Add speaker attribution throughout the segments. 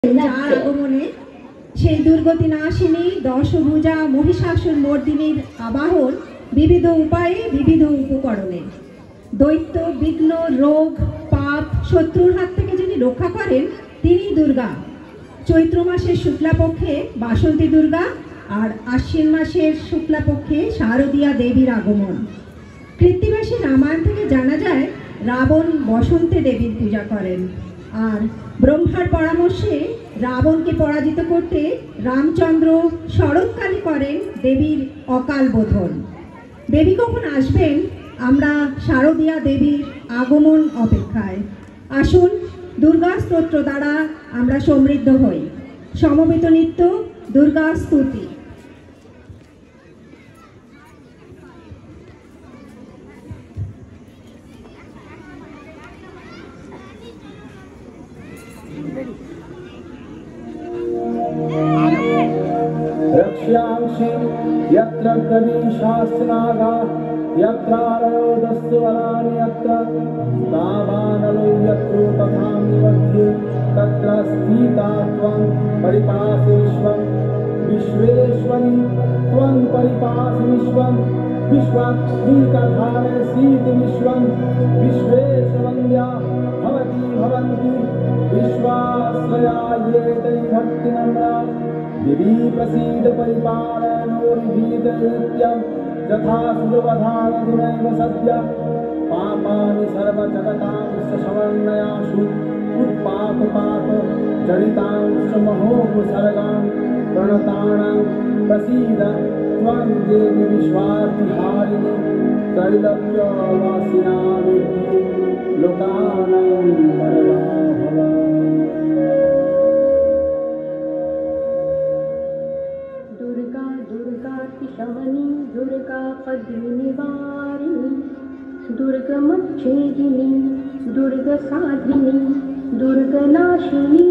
Speaker 1: যার আগমনে সেই দুর্গতি নাশিনী দশভুজা মহিষাসুর মর্দিনীর আবাহন বিবিধ উপায়ে বিবিধ উপকরণে দৈত্য বিঘ্ন রোগ পাপ শত্রুর হাত থেকে যিনি রক্ষা করেন তিনি দুর্গা। চৈত্র মাসের শুক্লাপক্ষে বাসন্তী দুর্গা আর আশ্বিন মাসের শুক্লাপক্ষে শারদীয়া দেবীর আগমন। কৃত্তিবাসী রামায়ণ থেকে জানা যায় রাবণ বসন্তে দেবীর পূজা করেন, আর ব্রহ্মার পরামর্শে রাবণকে পরাজিত করতে রামচন্দ্র শরৎকালে করেন দেবীর অকাল বোধন। দেবী কখন আসবেন আমরা শারদীয়া দেবীর আগমন অপেক্ষায়। আসুন দুর্গা স্তোত্র দ্বারা আমরা সমৃদ্ধ হই। সমবেত নৃত্য দুর্গা স্তুতি।
Speaker 2: रक्ष्यांसि यत्र कवीशास्नागा यत्रारयोदस्तु वरानि यत्र दावानलो यत्र तथामि मध्ये तत्र स्थिता त्वं परिपासि विश्वं विश्वेश्वरी त्वं परिपासि विश्वं विश्वात्मिकाधारसीति विश्वं विश्वेशवन्द्या भवति भवन्ति विश्वाश्रया ये तै भक्तिनम्रा देवी प्रसीद परिपालनोर्भीतनित्यं यथा सुरवधानधुनैव सद्य पापानि सर्वजगतां सशवर्णयाशु उत्पातपात जडितां महोपसर्गां प्रणतानां प्रसीद त्वं देवी विश्वार्थिहारिणि त्रैलोक्यवासिनां लोकानां वरदा भव।
Speaker 3: शमनी दुर्गा पद्मिनिवारिणी दुर्गमच्छेदिनी दुर्गसाधिनी दुर्गनाशिनी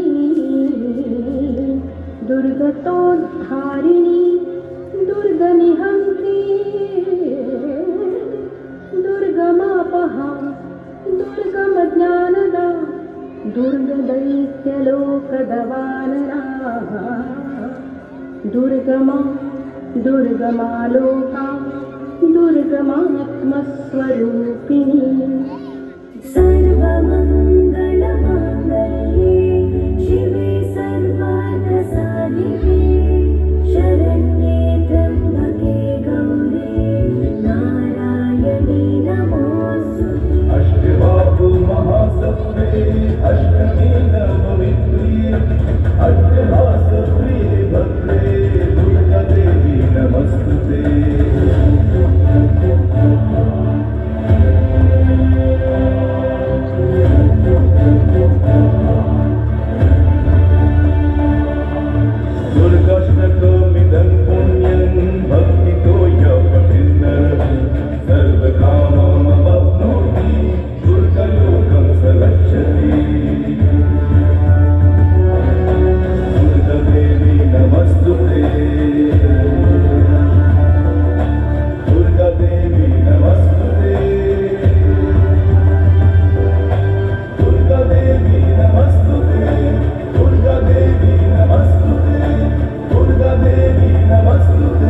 Speaker 3: दुर्गतोद्धारिणी दुर्गनिहन्त्री दुर्गमापहा दुर्गमज्ञानदा दुर्गदैत्यलोकदवानरा दुर्गमा दुर्गमालोका दुर्गमात्मस्वरूपिणी। सर्वमङ्गलमाङ्गल्ये शिवे सर्वार्थसाधिके शरण्ये त्र्यम्बके गौरी नारायणी नमोऽस्तुते।
Speaker 4: अष्टबाहु महासत्त्वे अष्टमी नवमित्री अष्टहासप्रिये भद्रे दुर्गा देवी नमस्तुते। दुर्गाष्टकमिदं पुण्यं भक्तितो यः पठेत् सर्वकाममवाप्नोति दुर्गलोकं स गच्छति। दुर्गादेवी नमस्तुते। दुर्गादेवी नमस्तुते। दुर्गादेवी नमस्तुते। दुर्गादेवी नमस्तुते। दुर्गादेवी नमस्तुते।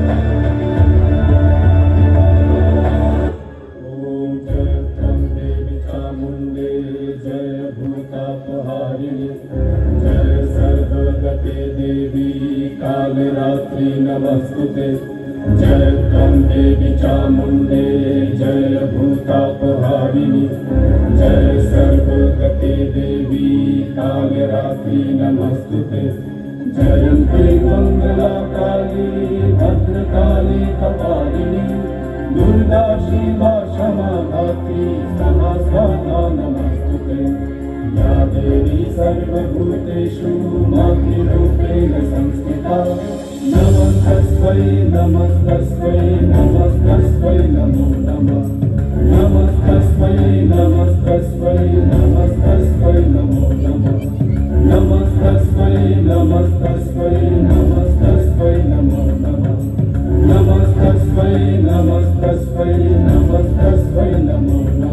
Speaker 4: ओम जय त्र्यंबके चामुंडे जय भूतापहारिणी जय सर्वगते देवी कालरात्रि नमस्तुते। जय त्र्यंबके चामुंडे जय भूतापहारिणी जय सर्वगते देवी कालरात्रि नमस्तुते। जयन्ते मंगला काली भद्रकाली कपालिनी दुर्गा शिवा क्षमा धात्री सहस्रनामा नमस्तुते। या देवी सर्वभूतेषु मातृरूपेण संस्थिता नमस्तस्मै नमस्तस्मै नमस्तस्मै नमो नमः। नमस्तस्मै नमस्तस्मै नमस्तस्मै नमो नमः। नमस्तस्मै नमस्तस्मै नमस्तस्मै नमो नमः। नमस्तस्मै नमस्तस्मै नमस्तस्मै नमो नमः।